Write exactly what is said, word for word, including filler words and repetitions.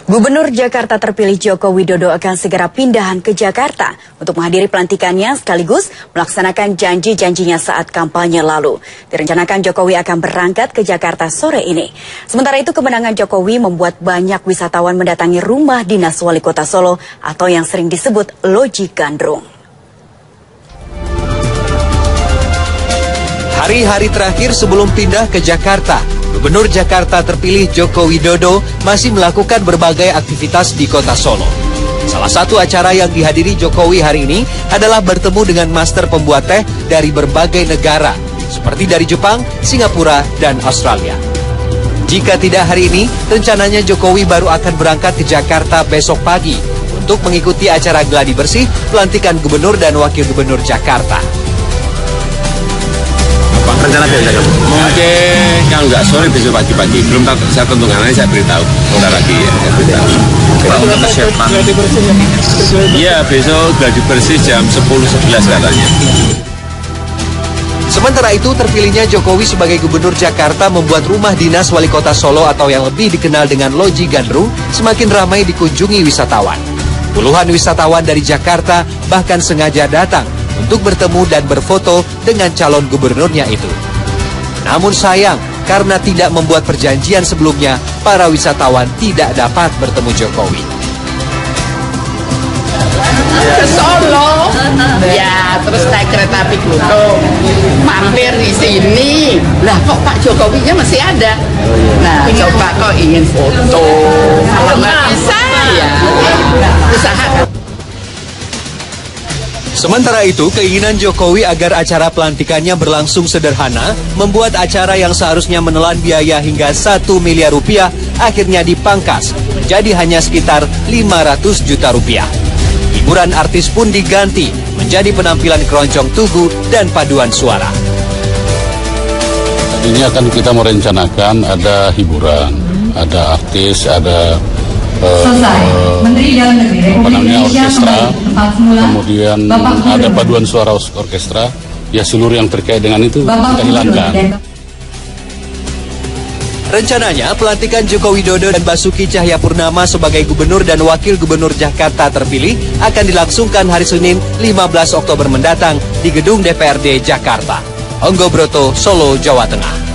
Gubernur Jakarta terpilih Joko Widodo akan segera pindahan ke Jakarta untuk menghadiri pelantikannya sekaligus melaksanakan janji-janjinya saat kampanye lalu. Direncanakan Jokowi akan berangkat ke Jakarta sore ini. Sementara itu kemenangan Jokowi membuat banyak wisatawan mendatangi rumah dinas wali kota Solo atau yang sering disebut Loji Gandrung. Hari-hari terakhir sebelum pindah ke Jakarta, Gubernur Jakarta terpilih Joko Widodo masih melakukan berbagai aktivitas di kota Solo. Salah satu acara yang dihadiri Jokowi hari ini adalah bertemu dengan master pembuat teh dari berbagai negara, seperti dari Jepang, Singapura, dan Australia. Jika tidak hari ini, rencananya Jokowi baru akan berangkat ke Jakarta besok pagi untuk mengikuti acara gladi bersih pelantikan Gubernur dan Wakil Gubernur Jakarta. Rencana biasa kamu? Mungkin kalau nggak sore besok pagi-pagi. Belum tahu, saya tentukan nanti saya beritahu. Udah lagi ya, saya beritahu. Untuk persiapan. Iya, besok gladi bersih jam sepuluh sebelas katanya. Sementara itu, terpilihnya Jokowi sebagai Gubernur Jakarta membuat rumah dinas wali kota Solo atau yang lebih dikenal dengan Loji Gandrung semakin ramai dikunjungi wisatawan. Puluhan wisatawan dari Jakarta bahkan sengaja datang untuk bertemu dan berfoto dengan calon gubernurnya itu. Namun sayang, karena tidak membuat perjanjian sebelumnya, para wisatawan tidak dapat bertemu Jokowi. Ke Solo, ya terus naik kereta api Pluto, mampir di sini. Lah kok Pak Jokowinya masih ada? Nah coba kok ingin foto, kalau nggak bisa ya usahakan. Sementara itu, keinginan Jokowi agar acara pelantikannya berlangsung sederhana membuat acara yang seharusnya menelan biaya hingga satu miliar rupiah akhirnya dipangkas menjadi hanya sekitar lima ratus juta rupiah. Hiburan artis pun diganti menjadi penampilan keroncong tugu dan paduan suara. Ini akan kita merencanakan ada hiburan, ada artis, ada Selesai. Uh, Menteri Dalam Negeri Republik Indonesia orkestra, semula, kemudian ada paduan suara orkestra, ya seluruh yang terkait dengan itu Bapak kita hilangkan. Rencananya pelantikan Joko Widodo dan Basuki Cahayapurnama sebagai Gubernur dan Wakil Gubernur Jakarta terpilih akan dilangsungkan hari Senin lima belas Oktober mendatang di Gedung D P R D Jakarta. Onggo Broto, Solo, Jawa Tengah.